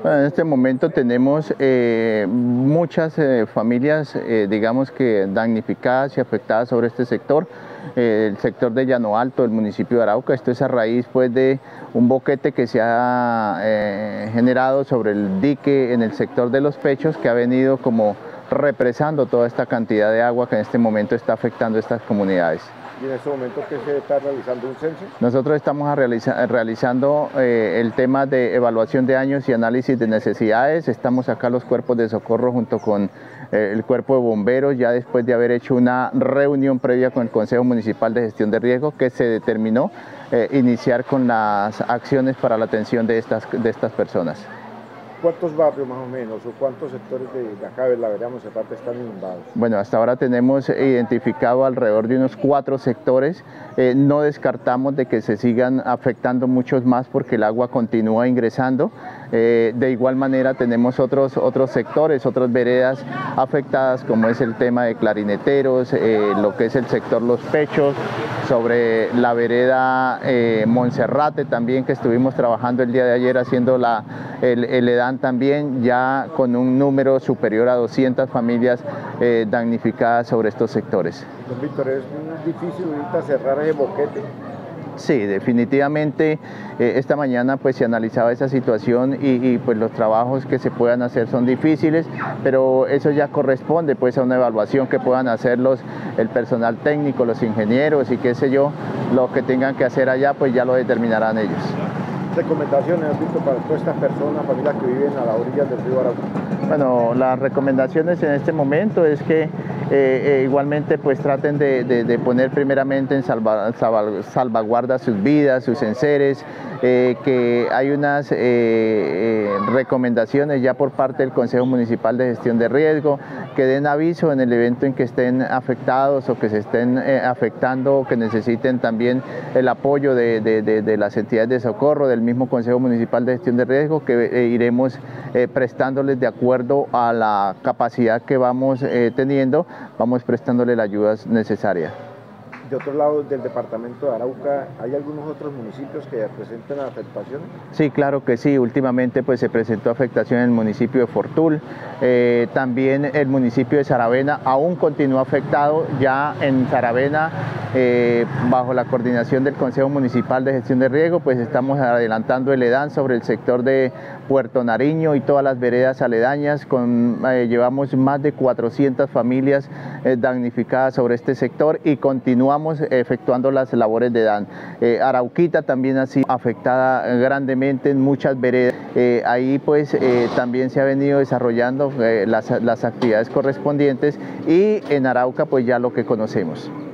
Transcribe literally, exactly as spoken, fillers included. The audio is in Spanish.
Bueno, en este momento tenemos eh, muchas eh, familias, eh, digamos que damnificadas y afectadas sobre este sector. Eh, el sector de Llano Alto, del municipio de Arauca. Esto es a raíz pues, de un boquete que se ha eh, generado sobre el dique en el sector de Los Pechos, que ha venido como represando toda esta cantidad de agua que en este momento está afectando a estas comunidades. ¿Y en este momento qué se está realizando, un censo? Nosotros estamos realiza realizando eh, el tema de evaluación de daños y análisis de necesidades. Estamos acá los cuerpos de socorro junto con eh, el cuerpo de bomberos, ya después de haber hecho una reunión previa con el Consejo Municipal de Gestión de Riesgo, que se determinó eh, iniciar con las acciones para la atención de estas, de estas personas. ¿Cuántos barrios más o menos o cuántos sectores de, de acá de la vereda Monserrate están inundados? Bueno, hasta ahora tenemos identificado alrededor de unos cuatro sectores. Eh, no descartamos de que se sigan afectando muchos más porque el agua continúa ingresando. Eh, de igual manera tenemos otros, otros sectores, otras veredas afectadas, como es el tema de Clarineteros, eh, lo que es el sector Los Pechos, sobre la vereda eh, Monserrate también, que estuvimos trabajando el día de ayer haciendo la, el, el EDAN también, ya con un número superior a doscientas familias eh, damnificadas sobre estos sectores. Don Víctor, ¿es muy difícil ahorita cerrar ese boquete? Sí, definitivamente eh, esta mañana pues se analizaba esa situación y, y pues los trabajos que se puedan hacer son difíciles, pero eso ya corresponde pues a una evaluación que puedan hacer los, el personal técnico, los ingenieros y qué sé yo, lo que tengan que hacer allá pues ya lo determinarán ellos. ¿Recomendaciones, has visto, para todas estas personas, familias que viven a la orilla del río Arauca? Bueno, las recomendaciones en este momento es que eh, eh, igualmente pues traten de, de, de poner primeramente en salva, salva, salvaguarda sus vidas, sus enseres, eh, que hay unas eh, eh, recomendaciones ya por parte del Consejo Municipal de Gestión de Riesgo, que den aviso en el evento en que estén afectados o que se estén eh, afectando o que necesiten también el apoyo de, de, de, de las entidades de socorro, del mismo Consejo Municipal de Gestión de Riesgo, que eh, iremos eh, prestándoles de acuerdo a la capacidad que vamos eh, teniendo, vamos prestándole la ayuda necesaria. De otro lado del departamento de Arauca, ¿hay algunos otros municipios que presenten afectaciones? Sí, claro que sí. Últimamente pues, se presentó afectación en el municipio de Fortul. Eh, también el municipio de Saravena aún continúa afectado. Ya en Saravena, eh, bajo la coordinación del Consejo Municipal de Gestión de Riesgo, pues estamos adelantando el EDAN sobre el sector de Puerto Nariño y todas las veredas aledañas. Con, eh, llevamos más de cuatrocientas familias eh, damnificadas sobre este sector y continuamos efectuando las labores de EDAN. Eh, Arauquita también ha sido afectada grandemente en muchas veredas. Eh, ahí pues eh, también se ha venido desarrollando eh, las, las actividades correspondientes y en Arauca pues ya lo que conocemos.